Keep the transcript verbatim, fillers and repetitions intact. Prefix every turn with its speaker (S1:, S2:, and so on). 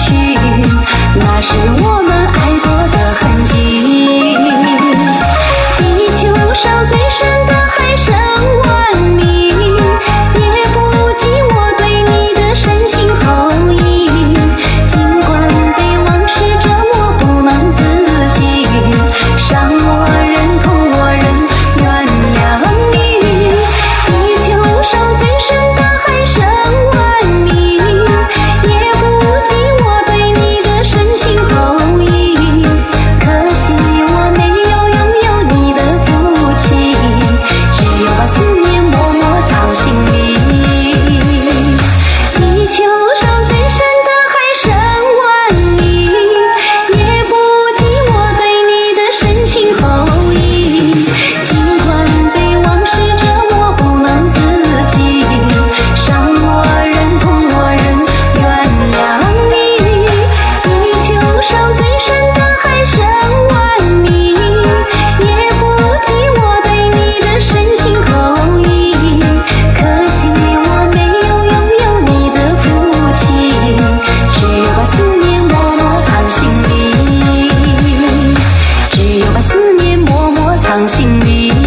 S1: 去，那是我们爱过的痕迹。地球上最深的海深万米，也不及我对你的深情厚谊。尽管被往事折磨不能自己，伤我人痛我人鸳鸯你。地球上最深的海深万米，也不及我对你的深情厚谊。可惜我没有拥有你的福气，只有把思念默默藏心里。地球上最深的海深万米，也不及我对你的深情厚谊。尽管被往事折磨不能自己，伤我人痛我人鸳鸯你。地球上最深的海深万米，也不及我对你的深情厚谊。可惜我没有拥有你的福气，只有把思念默默藏心里，只有把思念默默藏心里。